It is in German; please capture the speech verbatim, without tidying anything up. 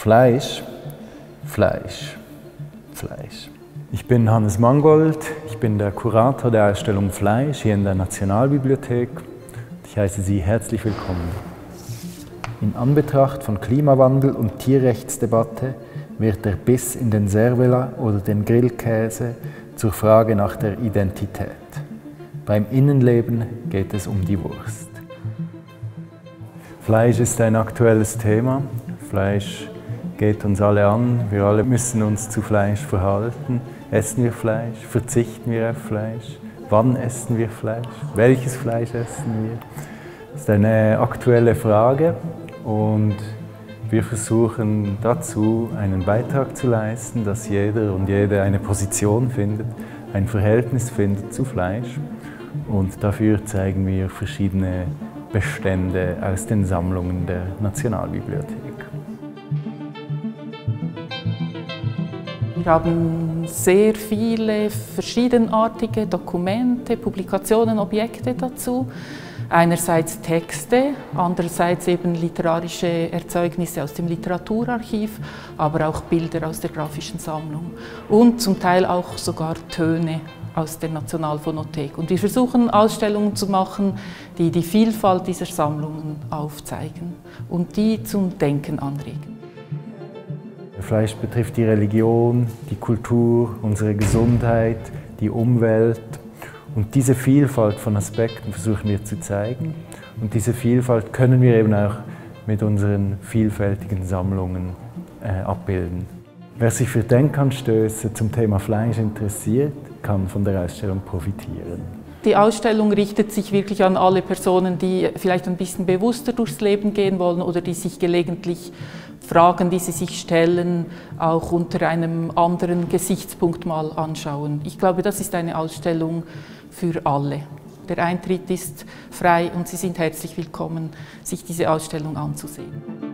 Fleisch, Fleisch, Fleisch. Ich bin Hannes Mangold, ich bin der Kurator der Ausstellung Fleisch hier in der Nationalbibliothek. Ich heiße Sie herzlich willkommen. In Anbetracht von Klimawandel und Tierrechtsdebatte wird der Biss in den Cervela oder den Grillkäse zur Frage nach der Identität. Beim Innenleben geht es um die Wurst. Fleisch ist ein aktuelles Thema. Fleisch geht uns alle an. Wir alle müssen uns zu Fleisch verhalten. Essen wir Fleisch? Verzichten wir auf Fleisch? Wann essen wir Fleisch? Welches Fleisch essen wir? Das ist eine aktuelle Frage und wir versuchen dazu einen Beitrag zu leisten, dass jeder und jede eine Position findet, ein Verhältnis findet zu Fleisch. Und dafür zeigen wir verschiedene Bestände aus den Sammlungen der Nationalbibliothek. Wir haben sehr viele verschiedenartige Dokumente, Publikationen, Objekte dazu. Einerseits Texte, andererseits eben literarische Erzeugnisse aus dem Literaturarchiv, aber auch Bilder aus der grafischen Sammlung und zum Teil auch sogar Töne aus der Nationalphonothek. Und wir versuchen Ausstellungen zu machen, die die Vielfalt dieser Sammlungen aufzeigen und die zum Denken anregen. Fleisch betrifft die Religion, die Kultur, unsere Gesundheit, die Umwelt. Und diese Vielfalt von Aspekten versuchen wir zu zeigen. Und diese Vielfalt können wir eben auch mit unseren vielfältigen Sammlungen äh, abbilden. Wer sich für Denkanstöße zum Thema Fleisch interessiert, kann von der Ausstellung profitieren. Die Ausstellung richtet sich wirklich an alle Personen, die vielleicht ein bisschen bewusster durchs Leben gehen wollen oder die sich gelegentlich Fragen, die sie sich stellen, auch unter einem anderen Gesichtspunkt mal anschauen. Ich glaube, das ist eine Ausstellung für alle. Der Eintritt ist frei und Sie sind herzlich willkommen, sich diese Ausstellung anzusehen.